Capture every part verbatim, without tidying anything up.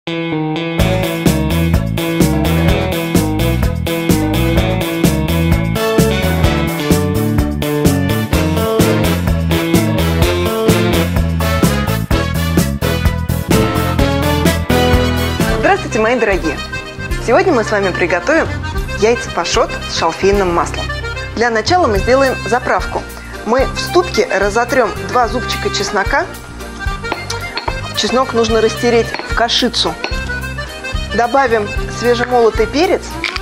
Здравствуйте, мои дорогие! Сегодня мы с вами приготовим яйца пашот с шалфейным маслом. Для начала мы сделаем заправку. Мы в ступке разотрем два зубчика чеснока. Чеснок нужно растереть в кашицу. Добавим свежемолотый перец,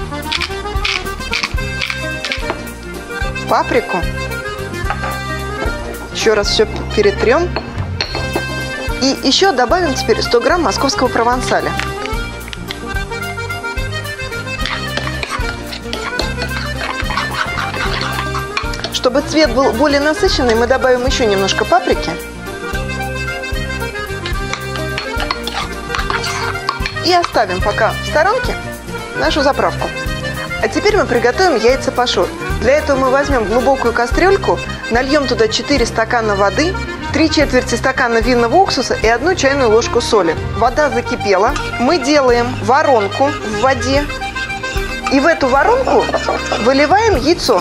паприку. Еще раз все перетрем. И еще добавим теперь сто грамм московского провансаля. Чтобы цвет был более насыщенный, мы добавим еще немножко паприки. И оставим пока в сторонке нашу заправку. А теперь мы приготовим яйца пашот. Для этого мы возьмем глубокую кастрюльку, нальем туда четыре стакана воды, три четверти стакана винного уксуса и одну чайную ложку соли. Вода закипела. Мы делаем воронку в воде. И в эту воронку выливаем яйцо.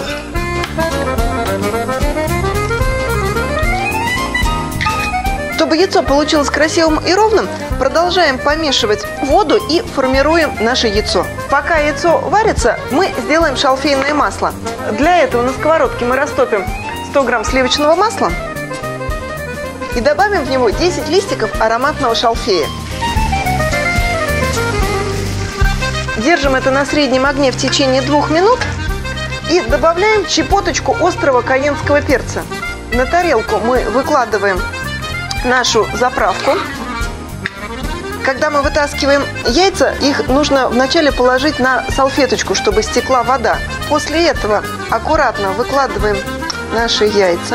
Чтобы яйцо получилось красивым и ровным, продолжаем помешивать воду и формируем наше яйцо. Пока яйцо варится, мы сделаем шалфейное масло. Для этого на сковородке мы растопим сто грамм сливочного масла и добавим в него десять листиков ароматного шалфея. Держим это на среднем огне в течение двух минут и добавляем щепоточку острого кайенского перца. На тарелку мы выкладываем нашу заправку. Когда мы вытаскиваем яйца, их нужно вначале положить на салфеточку, чтобы стекла вода. После этого аккуратно выкладываем наши яйца.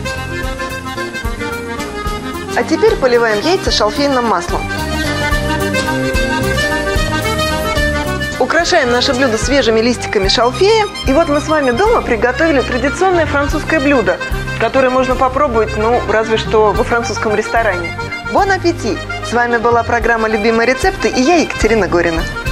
А теперь поливаем яйца шалфейным маслом. Украшаем наше блюдо свежими листиками шалфея. И вот мы с вами дома приготовили традиционное французское блюдо, которое можно попробовать, ну, разве что во французском ресторане. Бон аппетит! С вами была программа «Любимые рецепты» и я, Екатерина Горина.